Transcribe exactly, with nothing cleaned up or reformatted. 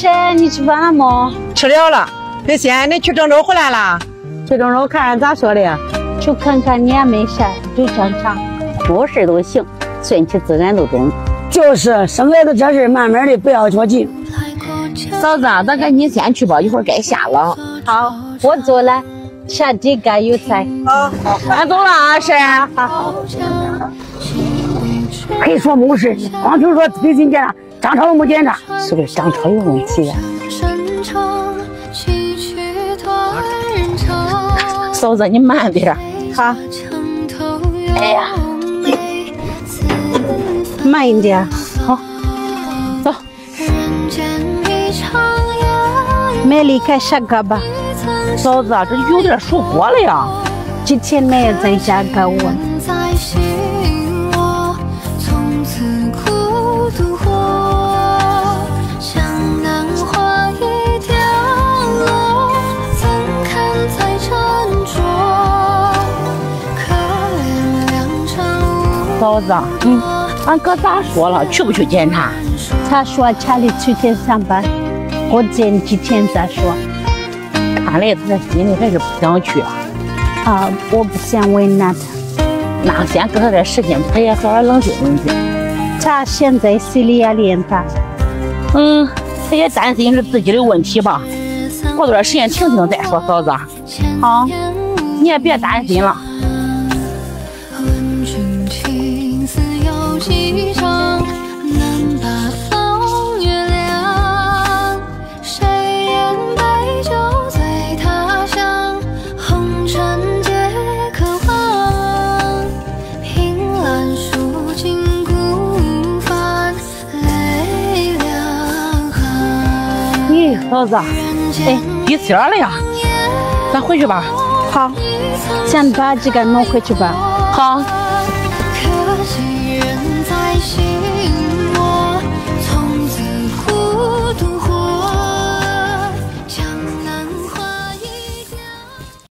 吃，你吃饭了没？ 吃了了。这先你去郑州回来了？ 去郑州看看咋说的？ 去看看你也没事，就正常， 没事都行，顺其自然都中。 就是生孩子这事，慢慢的，不要着急。 嫂子，咱赶紧先去吧，一会儿该下了。 好，我做了，下地干有菜。 好，俺走了啊，是。 好。 可以说没事，光听说推进检查，张超又没检查， 是不是张超有问题呀？嫂子，你慢点。 好。 哎呀， 慢一点。 好，走。 没离开下个吧？ 嫂子，这有点熟锅了呀。 今天没有在家给我。 嫂子，嗯，俺哥咋说了？去不去检查？ 他说家里去天上班，我见几天再说。 看来他心里还是不想去啊。 啊，我不想为难他。 那先给他点时间，他也好好冷静冷静。 他现在心理压力很大。 嗯，他也担心是自己的问题吧。过段时间听听再说，嫂子。好，你也别担心了。嫂子，哎，一点了呀，咱回去吧。 好，先把这个弄回去吧。 好。